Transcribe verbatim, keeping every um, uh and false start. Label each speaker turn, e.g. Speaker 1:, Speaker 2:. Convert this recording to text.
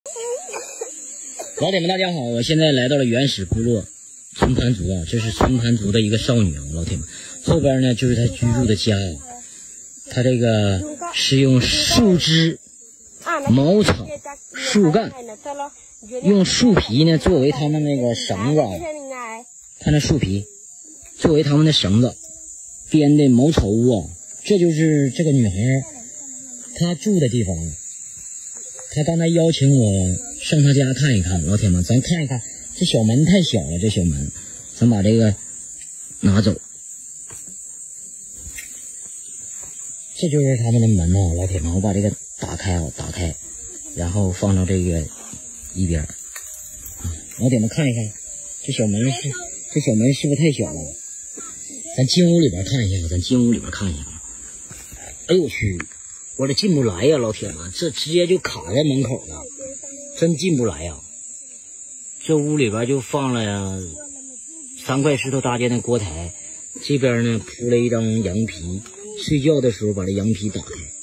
Speaker 1: 老铁们，大家好！我现在来到了原始部落村盘族啊，这是村盘族的一个少女啊，老铁们。后边呢就是她居住的家啊，她这个是用树枝、茅草、树干，用树皮呢作为他们那个绳子啊，看那树皮作为他们的绳子编的茅草屋啊，这就是这个女孩她住的地方。她刚才邀请我上她家看一看，老铁们，咱看一看，这小门太小了，这小门，咱把这个拿走。这就是他们的门啊，老铁们，我把这个打开啊，打开，然后放到这个一边。啊，老铁们看一看，这小门是这小门是不是太小了？咱进屋里边看一下，咱进屋里边看一下。哎呦我去！我这进不来呀，老铁们，这直接就卡在门口了，真进不来呀。这屋里边就放了呀三块石头搭建的锅台，这边呢铺了一张羊皮，睡觉的时候把这羊皮打开。